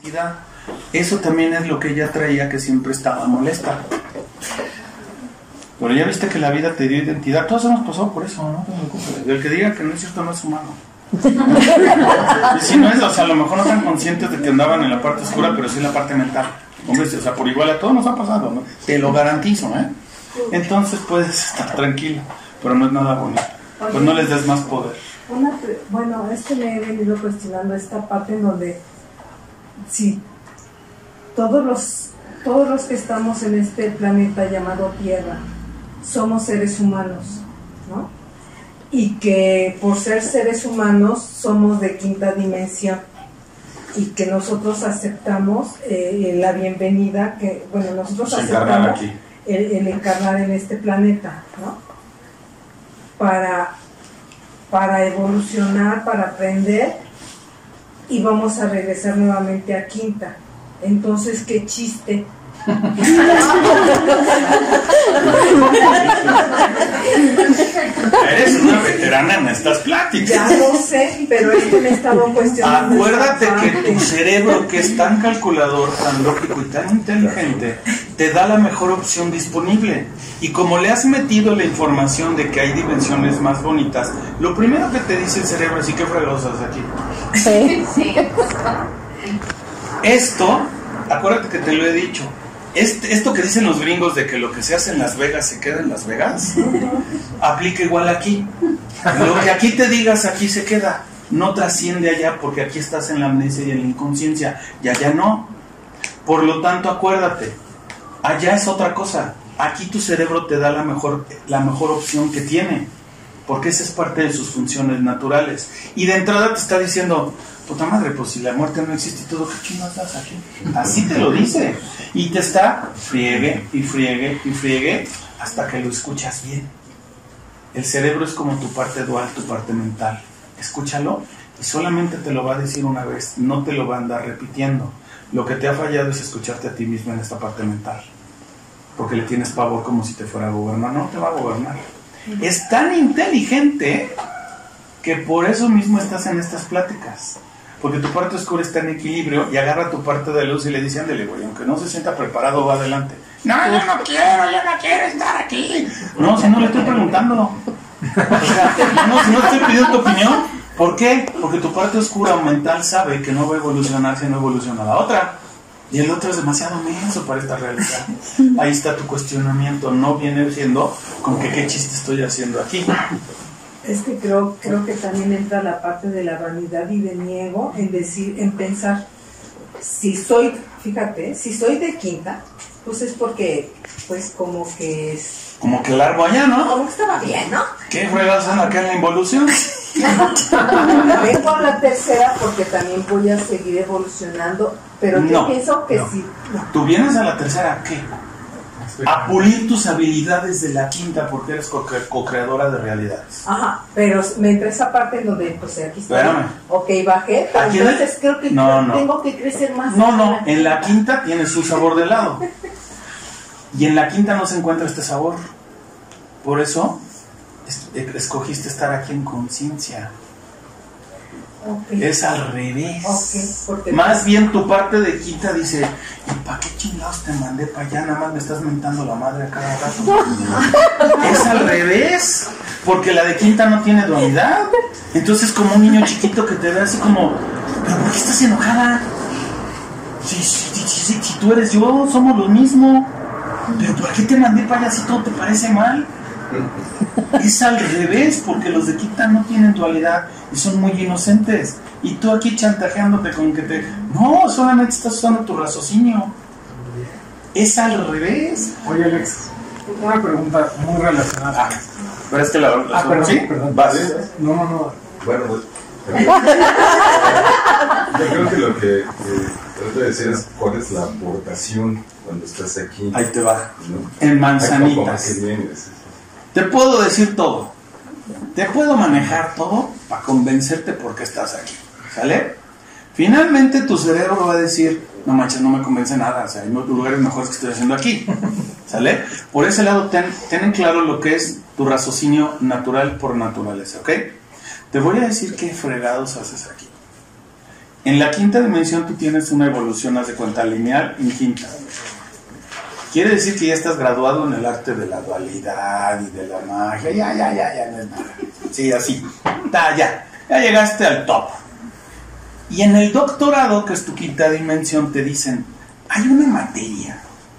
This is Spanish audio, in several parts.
identidad. Eso también es lo que ella traía, que siempre estaba molesta. Pero ya viste que la vida te dio identidad. Todos hemos pasado por eso, no te preocupes. El que diga que no es cierto no es humano. Y si no es, o sea, a lo mejor no están conscientes de que andaban en la parte oscura, pero sí en la parte mental. Hombre, o sea, por igual a todos nos ha pasado, ¿no? Te lo garantizo, ¿eh? Entonces puedes estar tranquilo, pero no es nada bonito. Pues no les des más poder. Bueno, es que me he venido cuestionando esta parte en donde, sí, todos los que estamos en este planeta llamado Tierra, somos seres humanos, ¿no? Y que por ser seres humanos somos de quinta dimensión y que nosotros aceptamos la bienvenida, que, bueno, nosotros aceptamos el encarnar en este planeta, ¿no? Para evolucionar, para aprender, y vamos a regresar nuevamente a quinta. Entonces, qué chiste. Eres una veterana en estas pláticas. Ya lo sé, pero es que me he estado cuestionando. Acuérdate que tu cerebro, que es tan calculador, tan lógico y tan inteligente, te da la mejor opción disponible. Y como le has metido la información de que hay dimensiones más bonitas, lo primero que te dice el cerebro es: ¿y qué fregados haces aquí? Sí. Esto, acuérdate que te lo he dicho. Esto que dicen los gringos de que lo que se hace en Las Vegas se queda en Las Vegas, aplica igual aquí. Lo que aquí te digas, aquí se queda. No trasciende allá, porque aquí estás en la amnesia y en la inconsciencia, y allá no. Por lo tanto, acuérdate, allá es otra cosa. Aquí tu cerebro te da la mejor opción que tiene, porque esa es parte de sus funciones naturales. Y de entrada te está diciendo: puta madre, pues si la muerte no existe y todo, ¿qué chingados das aquí? Así te lo dice. Y te está friegue y friegue y friegue hasta que lo escuchas bien. El cerebro es como tu parte dual, tu parte mental. Escúchalo y solamente te lo va a decir una vez, no te lo va a andar repitiendo. Lo que te ha fallado es escucharte a ti mismo en esta parte mental, porque le tienes pavor como si te fuera a gobernar. No te va a gobernar. Es tan inteligente que por eso mismo estás en estas pláticas, porque tu parte oscura está en equilibrio y agarra tu parte de luz y le dice: ándale, güey, aunque no se sienta preparado, va adelante. No, yo no quiero estar aquí. No, si no le estoy preguntando. O sea, si no estoy pidiendo tu opinión. ¿Por qué? Porque tu parte oscura mental sabe que no va a evolucionar si no evoluciona la otra. Y el otro es demasiado menso para esta realidad. Ahí está tu cuestionamiento. No viene siendo con que qué chiste estoy haciendo aquí. Es que creo que también entra la parte de la vanidad y de mi ego en pensar, si soy de quinta, pues es porque, pues como que es... Como que largo allá, ¿no? Como que estaba bien, ¿no? ¿Qué juegas acá en la involución? Vengo a la tercera porque también voy a seguir evolucionando, pero yo pienso que sí. No. ¿Tú vienes a la tercera a qué? A pulir tus habilidades de la quinta, porque eres co-creadora de realidades. Ajá, pero me entra esa parte en donde, pues aquí estoy. Espérame. Ok, bajé, pero entonces creo que tengo que crecer más. No, en la quinta tiene su sabor de helado. Y en la quinta no se encuentra este sabor. Por eso escogiste estar aquí en conciencia. Okay. Es al revés. Okay, más bien tu parte de quinta dice: ¿y para qué chingados te mandé para allá? Nada más me estás mentando la madre a cada rato. Es al revés, porque la de quinta no tiene dualidad. Entonces, como un niño chiquito que te ve así como: ¿pero por qué estás enojada? Si tú eres yo, somos lo mismo. ¿Pero por qué te mandé para allá si todo te parece mal? Es al revés, porque los de quinta no tienen dualidad y son muy inocentes. Y tú aquí chantajeándote con que te... No, solamente estás usando tu raciocinio. Es al revés. Oye, Alex, una pregunta muy relacionada. Pero es que perdón, ¿sí? Perdón. ¿Vas? No. Bueno, pues, yo creo que lo que trato de decir es cuál es la aportación cuando estás aquí. Ahí te va, ¿no? en manzanitas. Te puedo decir todo, te puedo manejar todo para convencerte por qué estás aquí, ¿sale? Finalmente tu cerebro va a decir: no manches, no me convence nada, o sea, hay lugares mejores que estoy haciendo aquí, ¿sale? Por ese lado ten en claro lo que es tu raciocinio natural por naturaleza, ¿ok? Te voy a decir qué fregados haces aquí. En la quinta dimensión tú tienes una evolución, haz de cuenta, lineal en quinta. Quiere decir que ya estás graduado en el arte de la dualidad y de la magia. Ya, no es nada. Sí, así. Ya llegaste al top. Y en el doctorado, que es tu quinta dimensión, te dicen, hay una materia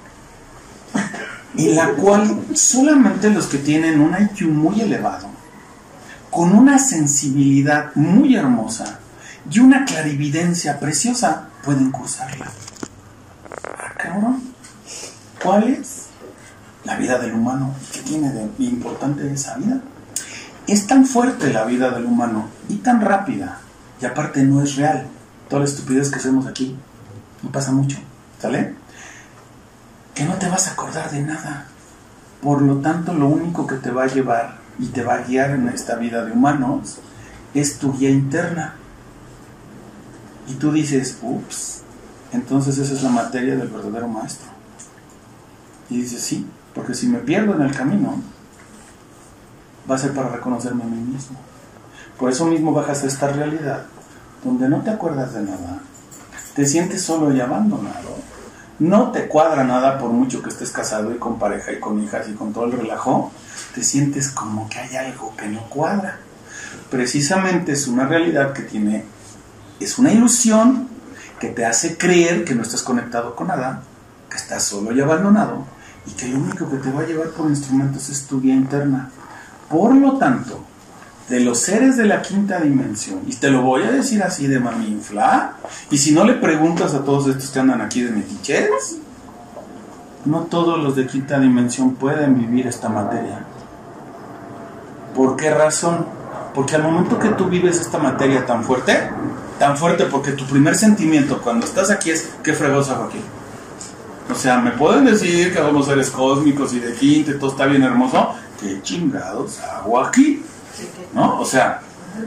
en la cual solamente los que tienen un IQ muy elevado, con una sensibilidad muy hermosa y una clarividencia preciosa, pueden cursarla. Cabrón, ¿cuál es? La vida del humano. ¿Qué tiene de importante esa vida? Es tan fuerte la vida del humano y tan rápida, y aparte no es real. Toda la estupidez que hacemos aquí no pasa mucho, ¿sale? Que no te vas a acordar de nada. Por lo tanto, lo único que te va a llevar y te va a guiar en esta vida de humanos es tu guía interna. Y tú dices, ups, entonces esa es la materia del verdadero maestro. Y dices, sí, porque si me pierdo en el camino, va a ser para reconocerme a mí mismo. Por eso mismo bajas a esta realidad, donde no te acuerdas de nada, te sientes solo y abandonado, no te cuadra nada por mucho que estés casado y con pareja y con hijas y con todo el relajo, te sientes como que hay algo que no cuadra. Precisamente es una realidad que tiene, es una ilusión que te hace creer que no estás conectado con nada, que estás solo y abandonado, y que lo único que te va a llevar por instrumentos es tu guía interna. Por lo tanto, de los seres de la quinta dimensión, y te lo voy a decir así de maminfla, y si no le preguntas a todos estos que andan aquí de meticheros, no todos los de quinta dimensión pueden vivir esta materia. ¿Por qué razón? Porque al momento que tú vives esta materia tan fuerte porque tu primer sentimiento cuando estás aquí es, ¿qué fregoso hago aquí? O sea, me pueden decir que somos seres cósmicos y de quinta y todo está bien hermoso, ¿qué chingados hago aquí? ¿No? O sea,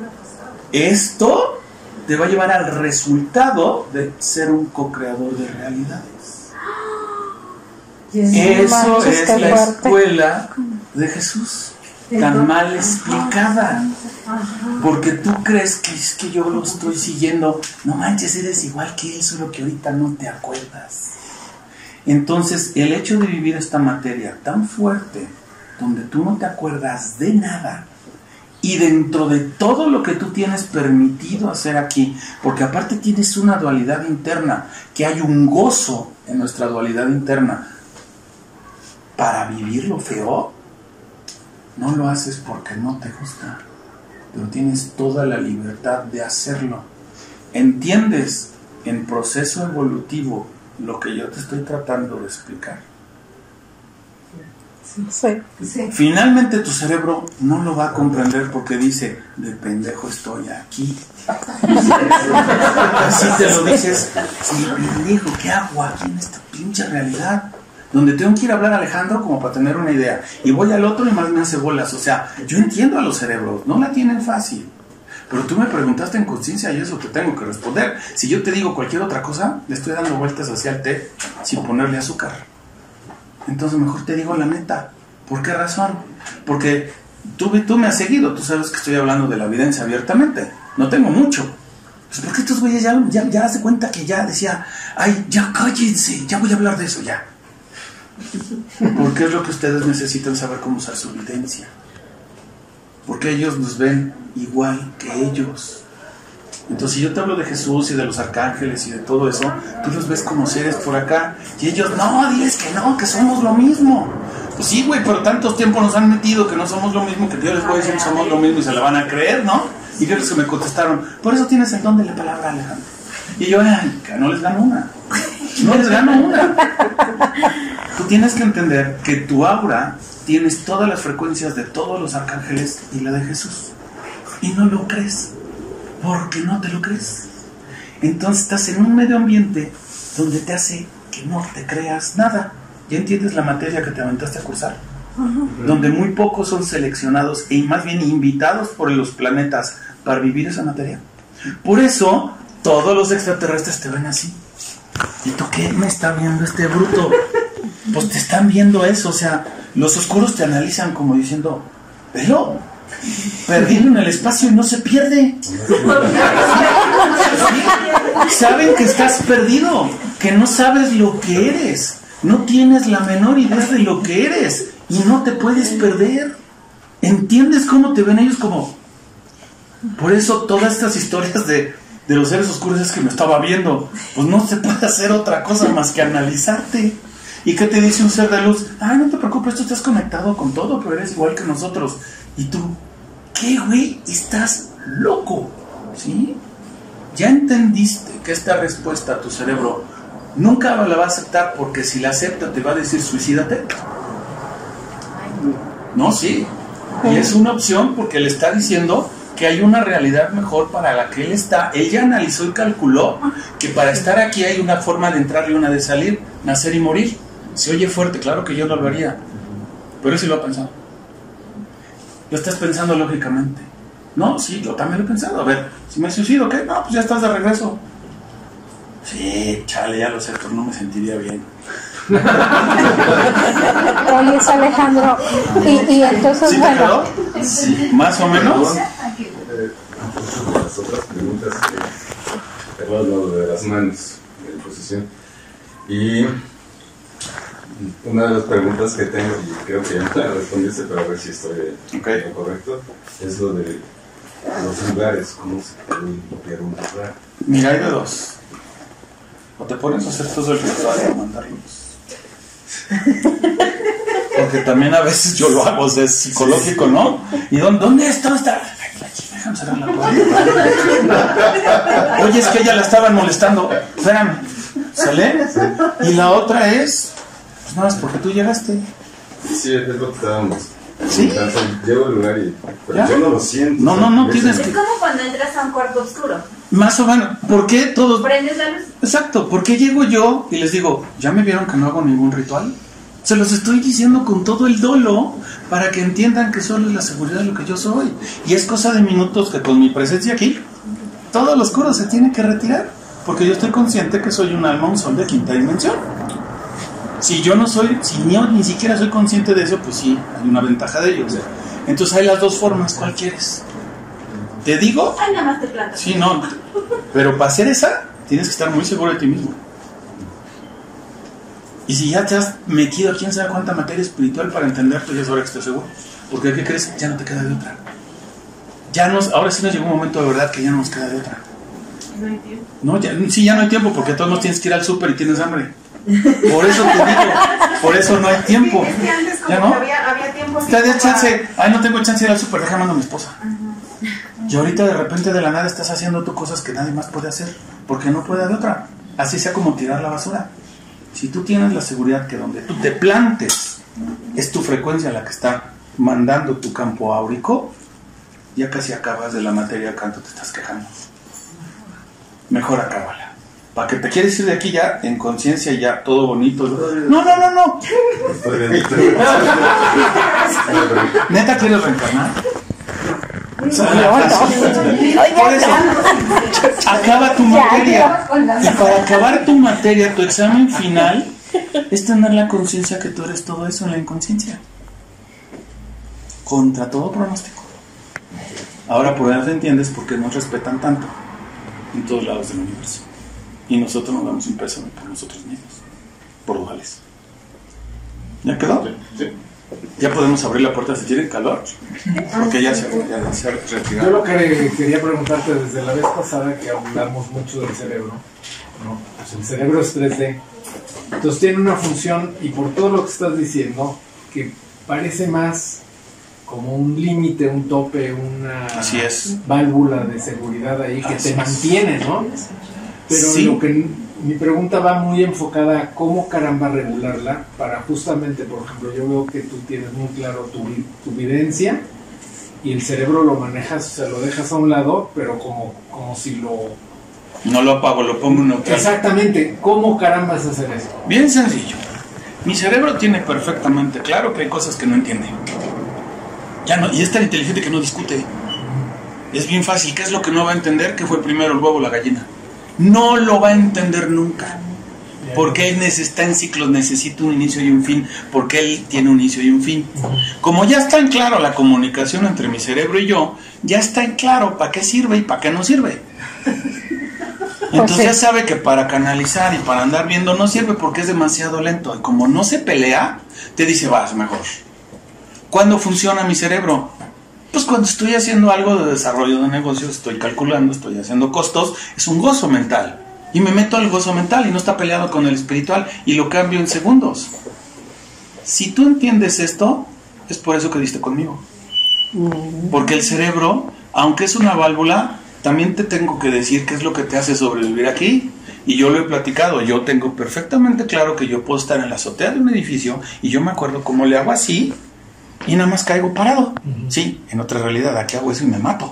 esto te va a llevar al resultado de ser un co-creador de realidades. Eso es la escuela de Jesús, tan mal explicada. Porque tú crees que es que yo lo estoy siguiendo. No manches, eres igual que él, solo que ahorita no te acuerdas. Entonces, el hecho de vivir esta materia tan fuerte, donde tú no te acuerdas de nada, y dentro de todo lo que tú tienes permitido hacer aquí, porque aparte tienes una dualidad interna, que hay un gozo en nuestra dualidad interna, para vivir lo feo, no lo haces porque no te gusta, pero tienes toda la libertad de hacerlo. ¿Entiendes en proceso evolutivo lo que yo te estoy tratando de explicar? Sí. Finalmente tu cerebro no lo va a comprender porque dice, de pendejo estoy aquí. Así te lo dices, sí, pendejo, ¿qué hago aquí en esta pinche realidad? Donde tengo que ir a hablar a Alejandro como para tener una idea, y voy al otro y más me hace bolas. O sea, yo entiendo a los cerebros, no la tienen fácil. Pero tú me preguntaste en conciencia y eso te tengo que responder. Si yo te digo cualquier otra cosa, le estoy dando vueltas hacia el té sin ponerle azúcar. Entonces mejor te digo la neta. ¿Por qué razón? Porque tú me has seguido, tú sabes que estoy hablando de la evidencia abiertamente. No tengo mucho. Pues ¿por qué estos güeyes ya hace cuenta que ya decía, ay, ya cállense, ya voy a hablar de eso ya? Porque es lo que ustedes necesitan saber, cómo usar su evidencia. Porque ellos nos ven igual que ellos. Entonces, si yo te hablo de Jesús y de los arcángeles y de todo eso, tú los ves como seres por acá. Y ellos, no, diles que no, que somos lo mismo. Pues sí, güey, pero tantos tiempos nos han metido que no somos lo mismo, que yo les voy a decir que somos lo mismo y se la van a creer, ¿no? Y yo les que me contestaron, por eso tienes el don de la palabra, Alejandro. Y yo, ay, no les gano una. No les gano una. Tú tienes que entender que tu aura tienes todas las frecuencias de todos los arcángeles y la de Jesús. Y no lo crees. Porque no te lo crees. Entonces estás en un medio ambiente donde te hace que no te creas nada. ¿Ya entiendes la materia que te aventaste a cursar? Donde muy pocos son seleccionados y más bien invitados por los planetas para vivir esa materia. Por eso todos los extraterrestres te ven así. ¿Y tú qué me está viendo este bruto? Pues te están viendo eso. O sea, los oscuros te analizan como diciendo, pero perdido en el espacio y no se pierde. ¿Sí? Saben que estás perdido, que no sabes lo que eres, no tienes la menor idea de lo que eres y no te puedes perder. ¿Entiendes cómo te ven ellos? Como... Por eso todas estas historias de los seres oscuros es que me estaba viendo. Pues no se puede hacer otra cosa más que analizarte. ¿Y qué te dice un ser de luz? Ah, no te preocupes, tú estás conectado con todo, pero eres igual que nosotros. Y tú, ¿qué, güey? Estás loco, ¿sí? Ya entendiste que esta respuesta a tu cerebro nunca la va a aceptar, porque si la acepta te va a decir suicídate. No, sí. Y es una opción porque le está diciendo que hay una realidad mejor para la que él está. Él ya analizó y calculó que para estar aquí hay una forma de entrar y una de salir, nacer y morir. Se oye fuerte, claro que yo no lo haría, pero él sí lo ha pensado. Lo estás pensando lógicamente. No, sí, yo también lo he pensado. A ver, si me suicido, ¿qué? No, pues ya estás de regreso. Sí, chale, ya lo sé, pero no me sentiría bien. Oye, Alejandro, y entonces, ¿Sí te quedó? Sí, más o menos. Las otras preguntas que te voy a hablar de las manos de posesión. Y una de las preguntas que tengo, y creo que ya me la respondiste, pero a ver si estoy en lo correcto, es lo de los lugares, cómo se puede limpiar un lugar. Mira, hay de dos. O te pones a hacer todo el ritual y mandarlos. Porque también a veces yo lo hago, o sea, es psicológico, ¿no? ¿Y dónde está? Déjame cerrar la puerta. Oye, es que ella la estaban molestando. Espérame, ¿sale? Y la otra es, pues nada más porque tú llegaste. Sí, es lo que estábamos. ¿Sí? Llego al lugar y pero ¿ya? yo no lo siento. No, tienes que... Es como cuando entras a un cuarto oscuro. Más o menos, ¿por qué todos...? ¿Prendes la luz? Exacto, ¿por qué llego yo y les digo, ¿ya me vieron que no hago ningún ritual? Se los estoy diciendo con todo el dolo para que entiendan que solo es la seguridad de lo que yo soy. Y es cosa de minutos que con mi presencia aquí, todo lo oscuro se tiene que retirar. Porque yo estoy consciente que soy un alma, un sol de quinta dimensión. Si yo no soy, si yo ni siquiera soy consciente de eso, pues sí, hay una ventaja de ello. O sea, entonces hay las dos formas, ¿cuál quieres? ¿Te digo? Ay, nada más te plantas. Sí, no. Pero para hacer esa, tienes que estar muy seguro de ti mismo. Y si ya te has metido quién sabe cuánta materia espiritual para entenderte, ya es hora que estés seguro. Porque ¿qué crees? Ya no te queda de otra. Ahora sí nos llegó un momento de verdad que ya no nos queda de otra. No hay tiempo. No, ya no hay tiempo, porque todos nos tienes que ir al súper y tienes hambre. Por eso te digo, por eso no hay tiempo. Es que antes como ¿Ya no? que había tiempo. Te da chance, ay, no tengo chance de ir al súper, déjame mando a mi esposa. Y ahorita de repente de la nada estás haciendo tú cosas que nadie más puede hacer, porque no puede haber otra. Así sea como tirar la basura. Si tú tienes la seguridad que donde tú te plantes es tu frecuencia la que está mandando tu campo áurico, ya casi acabas de la materia, canto te estás quejando. Mejor acábala. ¿Para que te quieres ir de aquí ya en conciencia y ya todo bonito? No. ¿Neta quieres reencarnar? Por eso, acaba tu materia. Y para acabar tu materia, tu examen final es tener la conciencia que tú eres todo eso en la inconsciencia. Contra todo pronóstico. Ahora por eso entiendes por qué nos respetan tanto en todos lados del universo. Y nosotros nos damos un peso por nosotros mismos, por iguales. ¿Ya quedó? Sí. Ya podemos abrir la puerta si tienen calor, porque ya se retiró. Yo lo que quería preguntarte desde la vez pasada que hablamos mucho del cerebro, ¿no? Pues el cerebro es 3D, entonces tiene una función, y por todo lo que estás diciendo, que parece más como un límite, un tope, una Así es. válvula de seguridad ahí que Así te mantiene, ¿no? Pero sí. lo que mi pregunta va muy enfocada a cómo caramba regularla para justamente, por ejemplo, yo veo que tú tienes muy claro tu vivencia y el cerebro lo manejas, o sea, lo dejas a un lado, pero como si lo... No lo apago, lo pongo en neutral. Exactamente, ¿cómo caramba es hacer eso? Bien sencillo. Mi cerebro tiene perfectamente claro que hay cosas que no entiende. Ya no, y es tan inteligente que no discute. Es bien fácil. ¿Qué es lo que no va a entender? ¿Qué fue primero, el huevo o la gallina? No lo va a entender nunca. Porque él está en ciclos, necesita un inicio y un fin, porque él tiene un inicio y un fin. Como ya está en claro la comunicación entre mi cerebro y yo, ya está en claro para qué sirve y para qué no sirve. Entonces ya sabe que para canalizar y para andar viendo no sirve porque es demasiado lento. Y como no se pelea, te dice, vas mejor. ¿Cuándo funciona mi cerebro? Pues cuando estoy haciendo algo de desarrollo de negocios, estoy calculando, estoy haciendo costos, es un gozo mental. Y me meto al gozo mental y no está peleado con el espiritual y lo cambio en segundos. Si tú entiendes esto, es por eso que diste conmigo. Porque el cerebro, aunque es una válvula, también te tengo que decir qué es lo que te hace sobrevivir aquí. Y yo lo he platicado, yo tengo perfectamente claro que yo puedo estar en la azotea de un edificio y yo me acuerdo cómo le hago así y nada más caigo parado. Sí, en otra realidad, aquí hago eso y me mato.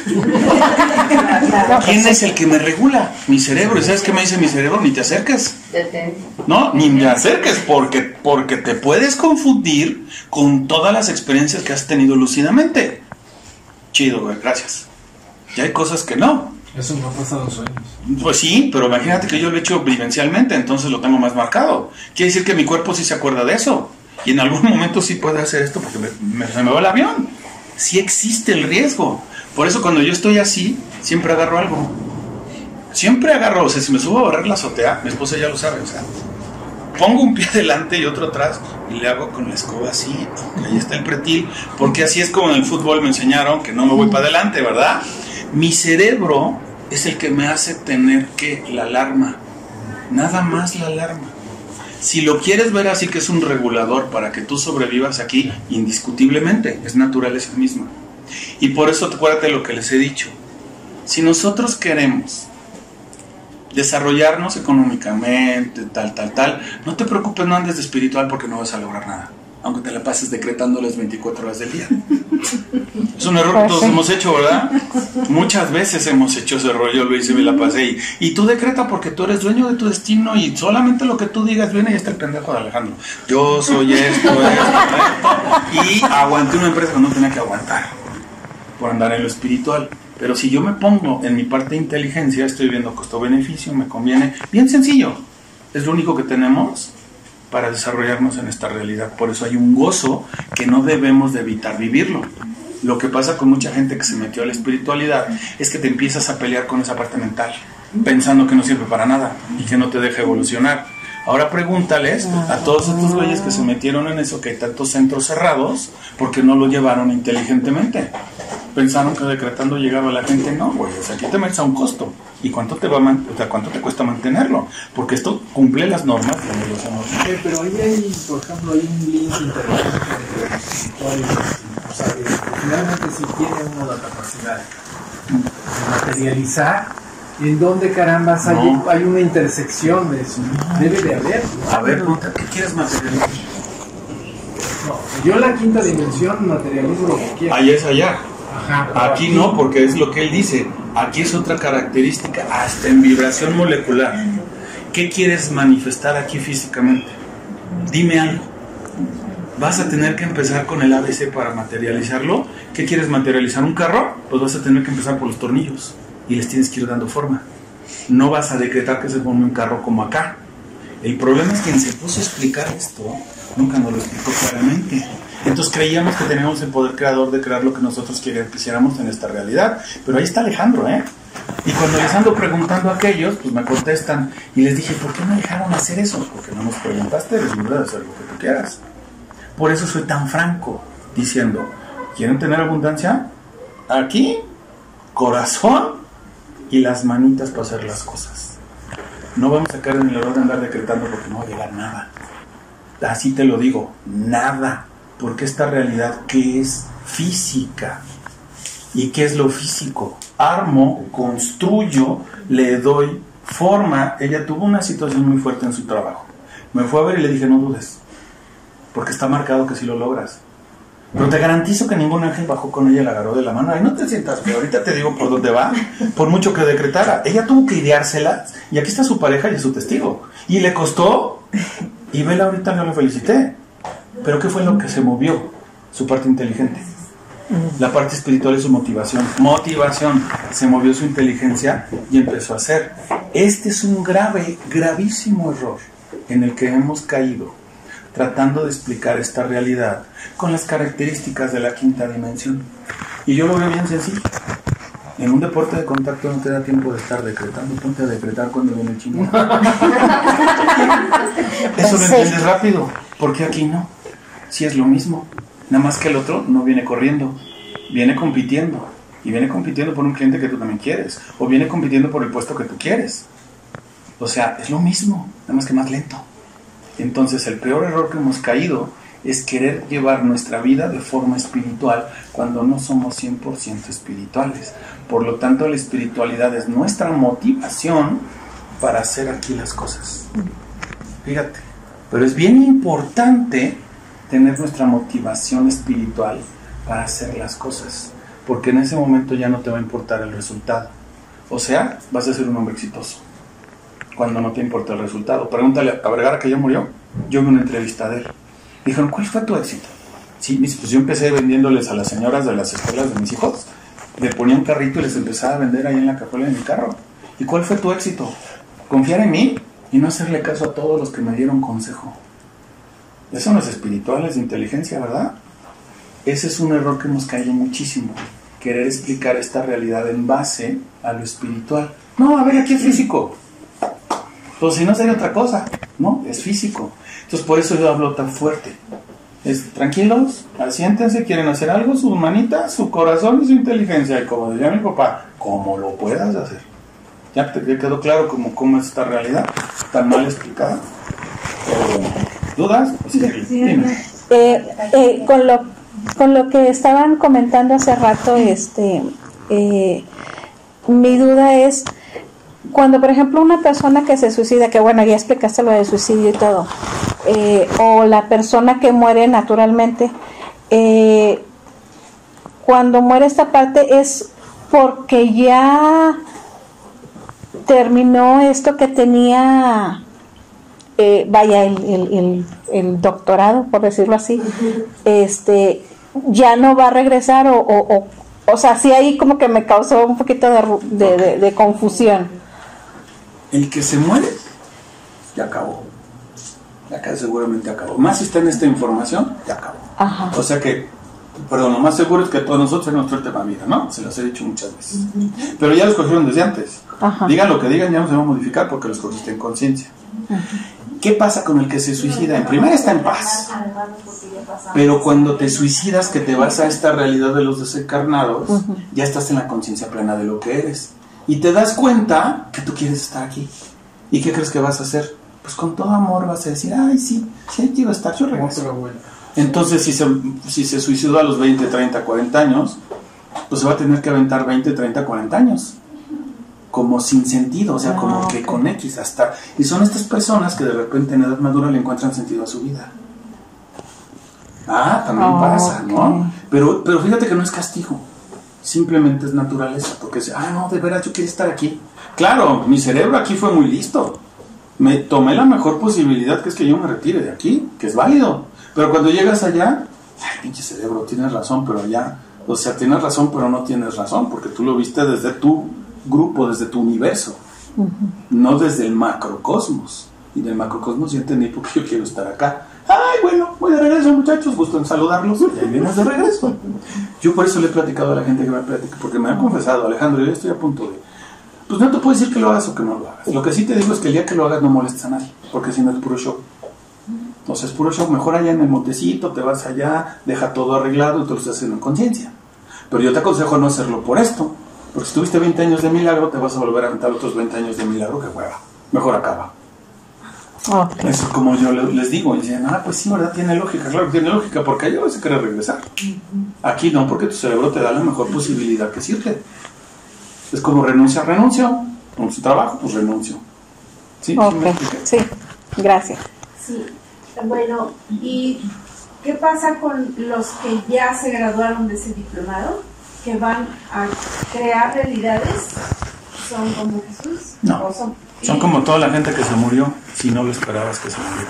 ¿Quién es el que me regula? Mi cerebro. ¿Y sabes qué me dice mi cerebro? Ni te acerques. No, ni me acerques porque te puedes confundir con todas las experiencias que has tenido lúcidamente. Chido, güey, gracias. Ya hay cosas que no. Eso no ha pasado en sueños. Pues sí, pero imagínate que yo lo he hecho vivencialmente, entonces lo tengo más marcado. Quiere decir que mi cuerpo sí se acuerda de eso. Y en algún momento sí puede hacer esto porque se me va el avión. Sí existe el riesgo. Por eso cuando yo estoy así, siempre agarro algo. Siempre agarro, o sea, si me subo a barrer la azotea, mi esposa ya lo sabe, o sea, pongo un pie delante y otro atrás y le hago con la escoba así, ahí está el pretil, porque así es como en el fútbol me enseñaron que no me voy para adelante, ¿verdad? Mi cerebro es el que me hace tener que la alarma, nada más la alarma. Si lo quieres ver así, que es un regulador para que tú sobrevivas aquí, indiscutiblemente, es naturaleza misma. Y por eso acuérdate lo que les he dicho. Si nosotros queremos desarrollarnos económicamente, tal, no te preocupes, no andes de espiritual porque no vas a lograr nada, aunque te la pases decretándoles 24 horas del día. Es un error que todos hemos hecho, ¿verdad? Muchas veces hemos hecho ese error, yo lo hice y me la pasé. Y tú decreta porque tú eres dueño de tu destino y solamente lo que tú digas viene y está el pendejo de Alejandro. Yo soy esto. Y aguanté una empresa que no tenía que aguantar por andar en lo espiritual. Pero si yo me pongo en mi parte de inteligencia, estoy viendo costo-beneficio, me conviene. Bien sencillo. Es lo único que tenemos para desarrollarnos en esta realidad. Por eso hay un gozo que no debemos de evitar vivirlo. Lo que pasa con mucha gente que se metió a la espiritualidad es que te empiezas a pelear con esa parte mental, pensando que no sirve para nada y que no te deja evolucionar. Ahora pregúntales a todos estos güeyes que se metieron en eso, que hay tantos centros cerrados, porque no lo llevaron inteligentemente. Pensaron que decretando llegaba la gente. No, güey, o sea, aquí te metes a un costo. ¿Y cuánto te cuánto te cuesta mantenerlo? Porque esto cumple las normas de los años. Pero ahí hay, por ejemplo, hay un link interesante entre espiritual y, o sea, finalmente si tiene uno la capacidad de materializar, ¿en dónde carambas hay una intersección de eso? Debe de haber, ¿no? A ver, ¿qué quieres materializar? No, yo en la quinta dimensión materializo lo que quiero. Ahí es allá. Ajá, aquí no, porque es lo que él dice. Aquí es otra característica, hasta en vibración molecular. ¿Qué quieres manifestar aquí físicamente? Dime algo. ¿Vas a tener que empezar con el ABC para materializarlo? ¿Qué quieres materializar? ¿Un carro? Pues vas a tener que empezar por los tornillos y les tienes que ir dando forma. No vas a decretar que se forme un carro como acá. El problema es que quien se puso a explicar esto nunca nos lo explicó claramente. Entonces creíamos que teníamos el poder creador de crear lo que nosotros quisiéramos en esta realidad. Pero ahí está Alejandro, ¿eh? Y cuando les ando preguntando a aquellos, pues me contestan. Y les dije, ¿por qué me dejaron hacer eso? Porque no nos preguntaste, eres libre de hacer lo que tú quieras. Por eso soy tan franco, diciendo, ¿quieren tener abundancia? Aquí, corazón y las manitas para hacer las cosas. No vamos a caer en el error de andar decretando porque no va a llegar nada. Así te lo digo, nada. Porque esta realidad, ¿qué es? Física. ¿Y qué es lo físico? Armo, construyo, le doy forma. Ella tuvo una situación muy fuerte en su trabajo. Me fue a ver y le dije, no dudes, porque está marcado que sí lo logras. Pero te garantizo que ningún ángel bajó con ella y la agarró de la mano. Ay, no te sientas, pero ahorita te digo por dónde va, por mucho que decretara. Ella tuvo que ideárselas, y aquí está su pareja y es su testigo. Y le costó, y vela, ahorita no lo felicité. Pero ¿qué fue lo que se movió? Su parte inteligente. La parte espiritual es su motivación. Motivación. Se movió su inteligencia y empezó a hacer. Este es un gravísimo error en el que hemos caído, tratando de explicar esta realidad con las características de la quinta dimensión. Y yo lo veo bien sencillo. En un deporte de contacto no te da tiempo de estar decretando, ponte a decretar cuando viene el chingón. Eso lo entiendes rápido, porque aquí no. Sí es lo mismo, nada más que el otro no viene corriendo, viene compitiendo. Y viene compitiendo por un cliente que tú también quieres, o viene compitiendo por el puesto que tú quieres. O sea, es lo mismo, nada más que más lento. Entonces el peor error que hemos caído es querer llevar nuestra vida de forma espiritual cuando no somos 100% espirituales. Por lo tanto, la espiritualidad es nuestra motivación para hacer aquí las cosas. Fíjate, pero es bien importante tener nuestra motivación espiritual para hacer las cosas, porque en ese momento ya no te va a importar el resultado. O sea, vas a ser un hombre exitoso cuando no te importa el resultado. Pregúntale a Vergara, que ya murió. Yo vi una entrevista de él. Dijeron, ¿cuál fue tu éxito? Sí, pues yo empecé vendiéndoles a las señoras de las escuelas de mis hijos. Le ponía un carrito y les empezaba a vender ahí en la cajuela de mi carro. ¿Y cuál fue tu éxito? Confiar en mí y no hacerle caso a todos los que me dieron consejo. Eso no es espiritual, es de inteligencia, ¿verdad? Ese es un error que hemos caído muchísimo. Querer explicar esta realidad en base a lo espiritual. No, a ver, aquí es físico. Pues si no sería otra cosa. No, es físico. Entonces por eso yo hablo tan fuerte. Es tranquilos, siéntense, quieren hacer algo, su manita, su corazón y su inteligencia. Y como decía mi papá, como lo puedas hacer. ¿Ya te quedó claro cómo es esta realidad tan mal explicada? ¿Dudas? Sí, dime. Con lo que estaban comentando hace rato, mi duda es, cuando por ejemplo una persona que se suicida, que bueno, ya explicaste lo del suicidio y todo, o la persona que muere naturalmente, cuando muere esta parte es porque ya terminó esto que tenía, el doctorado, por decirlo así, ya no va a regresar, o sea, sí ahí como que me causó un poquito de confusión. El que se muere, ya acabó. Ya seguramente acabó. Más si está en esta información, ya acabó. Ajá. O sea que, perdón, lo más seguro es que todos nosotros en nuestro tema vida, ¿no? Se los he dicho muchas veces. Pero ya lo escogieron desde antes. Ajá. Digan lo que digan, ya no se va a modificar porque lo escogiste en conciencia. ¿Qué pasa con el que se suicida? En primera está en paz. Pero cuando te suicidas, que te vas a esta realidad de los desencarnados, ya estás en la conciencia plena de lo que eres. Y te das cuenta que tú quieres estar aquí. ¿Y qué crees que vas a hacer? Pues con todo amor vas a decir, ay, sí quiero estar, yo regreso. Entonces, si se suicidó a los 20, 30, 40 años, pues se va a tener que aventar 20, 30, 40 años. Como sin sentido, o sea, como que con X hasta... Y son estas personas que de repente en edad madura le encuentran sentido a su vida. También pasa, ¿no? Pero fíjate que no es castigo. Simplemente es naturaleza, porque es, no, de veras yo quiero estar aquí. Claro, mi cerebro aquí fue muy listo. Me tomé la mejor posibilidad, que es que yo me retire de aquí, que es válido. Pero cuando llegas allá, pinche cerebro, tienes razón, pero allá, o sea, tienes razón, pero no tienes razón, porque tú lo viste desde tu grupo, desde tu universo, no desde el macrocosmos. Y del macrocosmos yo entendí porque yo quiero estar acá. Ay, bueno, voy de regreso, muchachos, gusto en saludarlos. Y ahí vienes de regreso. Yo por eso le he platicado a la gente que me platica, porque me han confesado, Alejandro, yo estoy a punto de... Pues no te puedo decir que lo hagas o que no lo hagas. Lo que sí te digo es que el día que lo hagas no molestes a nadie, porque si no es puro show. Entonces es puro show, mejor allá en el montecito, te vas allá, deja todo arreglado y te lo estás haciendo en conciencia. Pero yo te aconsejo no hacerlo por esto, porque si tuviste 20 años de milagro, te vas a volver a aventar otros 20 años de milagro, que hueva. Mejor acaba. Okay. Eso es como yo les digo, y dicen, pues sí, ¿verdad? Tiene lógica, claro que tiene lógica, porque allá vas a querer regresar. Aquí no, porque tu cerebro te da la mejor posibilidad que sirve. Es como renuncio, con su trabajo, pues renuncio. ¿Sí? Sí, gracias. Sí, bueno, ¿y qué pasa con los que ya se graduaron de ese diplomado? ¿Que van a crear realidades? ¿Son como Jesús? No, son como toda la gente que se murió, si no lo esperabas que se muriera.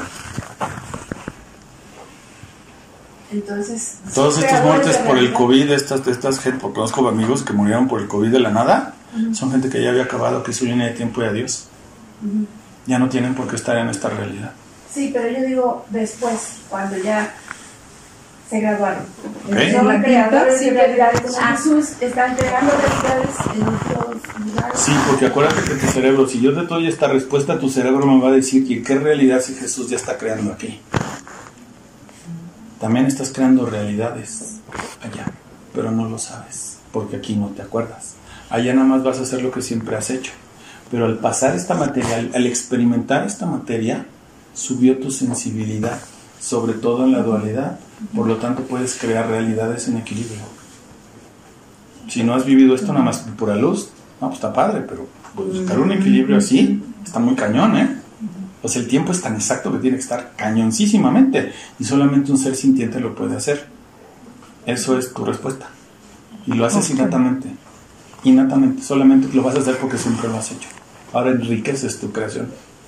Entonces, todos estos muertes por el COVID, estas gente, porque conozco amigos que murieron por el COVID de la nada, son gente que ya había acabado aquí su línea de tiempo y adiós. Ya no tienen por qué estar en esta realidad. Sí, pero yo digo después, cuando ya se graduaron. Ok. Son creadores de Sí. realidades como Jesús, están creando realidades en otros lugares. Sí, porque acuérdate que tu cerebro, si yo te doy esta respuesta, tu cerebro me va a decir que qué realidad si Jesús ya está creando aquí. También estás creando realidades allá, pero no lo sabes, porque aquí no te acuerdas. Allá nada más vas a hacer lo que siempre has hecho. Pero al pasar esta materia, al experimentar esta materia, subió tu sensibilidad, sobre todo en la dualidad. Por lo tanto, puedes crear realidades en equilibrio. Si no has vivido esto nada más por pura luz, no, pues está padre, pero buscar un equilibrio así está muy cañón, ¿eh? O sea, el tiempo es tan exacto que tiene que estar cañoncísimamente y solamente un ser sintiente lo puede hacer. Eso es tu respuesta. Y lo haces innatamente. Innatamente. Solamente lo vas a hacer porque siempre lo has hecho. Ahora enriqueces tu creación.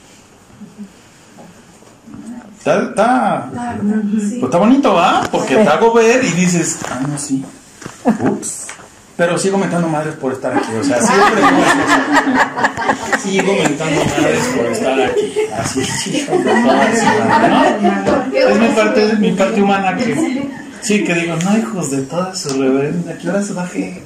Está bonito, ¿va? Porque te hago ver y dices, no, sí. Ups. Pero sigo mentando madres por estar aquí. O sea, siempre sigo mentando madres por estar aquí. Así, chicos, de todas, ¿no? Es mi parte humana que sí, que digo, no, hijos de todas su reverenda, ¿a qué hora se baje?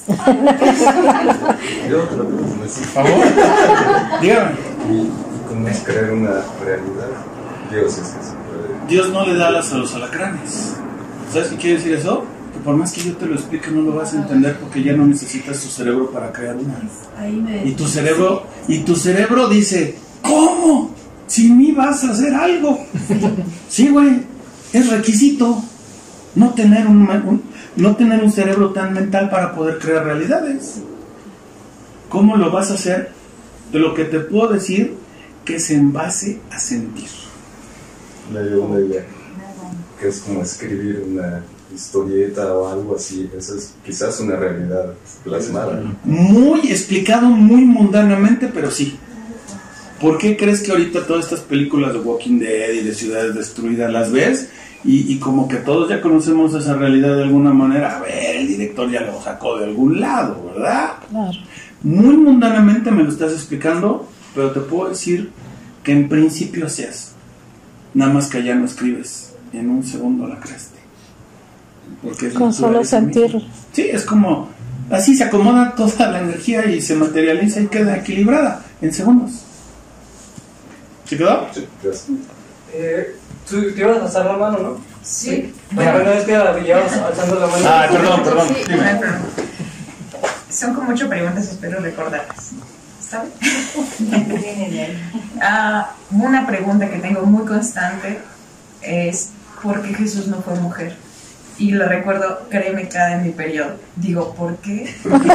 Yo otra pregunta, sí. Por favor, dígame. ¿Y cómo es crear una realidad? Dios es que se puede. Dios no le da alas a los alacranes. ¿Sabes qué quiere decir eso? Que por más que yo te lo explique no lo vas a entender porque ya no necesitas tu cerebro para crear una. Y tu cerebro dice, ¿cómo? Sin mí vas a hacer algo. Sí, güey, es requisito no tener un cerebro tan mental para poder crear realidades. ¿Cómo lo vas a hacer? De lo que te puedo decir que es en base a sentir. Me dio una idea que es como escribir una historieta o algo así. Esa es quizás una realidad plasmada. Muy explicado, muy mundanamente, pero sí. ¿Por qué crees que ahorita todas estas películas de Walking Dead y de ciudades destruidas las ves? Y como que todos ya conocemos esa realidad de alguna manera. A ver, el director ya lo sacó de algún lado, ¿verdad? Claro. Muy mundanamente me lo estás explicando, pero te puedo decir que en principio así es. Nada más que allá no escribes, en un segundo la creaste. Porque es con solo sentir. Sí, es como, así se acomoda toda la energía y se materializa y queda equilibrada en segundos. ¿Se quedó? Sí, gracias. Tú te ibas a alzar la mano, ¿no? Sí. Bueno, es que la llevas alzando la mano. Ah, perdón. Sí, Dime. no hay problema. Son como 8 preguntas, espero recordarlas. ¿Está bien? Una pregunta que tengo muy constante es ¿por qué Jesús no fue mujer? Y lo recuerdo, créeme, cada en mi periodo. Digo, ¿por qué?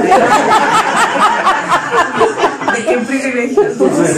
¿De qué privilegios?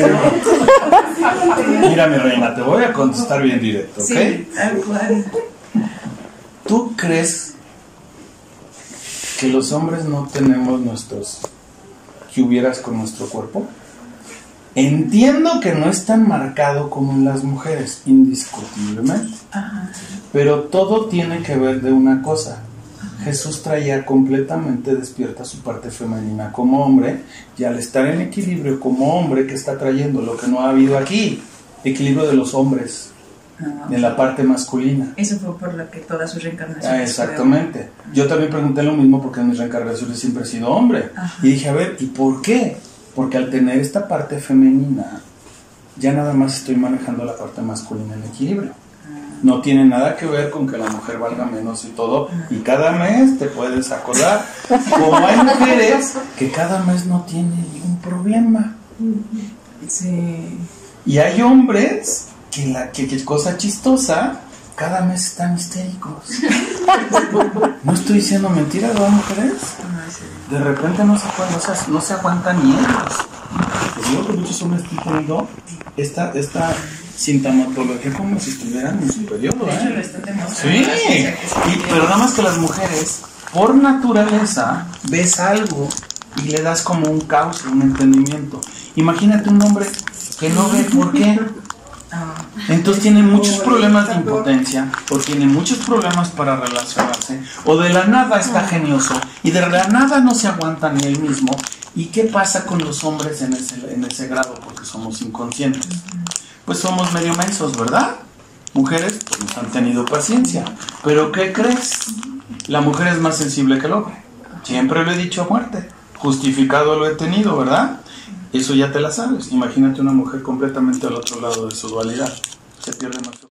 Mira, mi reina, te voy a contestar bien directo, ¿ok? Sí, tal cual. ¿Tú crees que los hombres no tenemos nuestros que hubieras con nuestro cuerpo? Entiendo que no es tan marcado como en las mujeres, indiscutiblemente. Ajá. Pero todo tiene que ver de una cosa. Jesús traía completamente despierta su parte femenina como hombre, y al estar en equilibrio como hombre, que está trayendo lo que no ha habido aquí, equilibrio de los hombres, en la parte masculina. Eso fue por lo que todas sus reencarnaciones. Exactamente. Yo también pregunté lo mismo porque en mis reencarnaciones siempre he sido hombre. Ajá. Y dije, a ver, ¿y por qué? Porque al tener esta parte femenina, ya nada más estoy manejando la parte masculina en equilibrio. No tiene nada que ver con que la mujer valga menos y todo. Y cada mes te puedes acordar. Como hay mujeres que cada mes no tienen ningún problema. Sí. Y hay hombres que cosa chistosa, cada mes están histéricos. No estoy diciendo mentiras, ¿verdad, mujeres? De repente no se aguantan ni ellos. Les digo que muchos hombres están teniendo esta sintomatología como si estuvieran en su periodo. De hecho, lo están demostrando. Sí, pero nada más que las mujeres, por naturaleza, ves algo y le das como un cauce, un entendimiento. Imagínate un hombre que no ve por qué. Entonces tiene muchos problemas de impotencia, o tiene muchos problemas para relacionarse, o de la nada está genioso, y de la nada no se aguanta ni él mismo. ¿Y qué pasa con los hombres en ese grado? Porque somos inconscientes. Pues somos medio mensos, ¿verdad? mujeres pues nos han tenido paciencia. Pero ¿qué crees? La mujer es más sensible que el hombre. Siempre lo he dicho a muerte. Justificado lo he tenido, ¿verdad? Eso ya te la sabes. Imagínate una mujer completamente al otro lado de su dualidad. Se pierde más.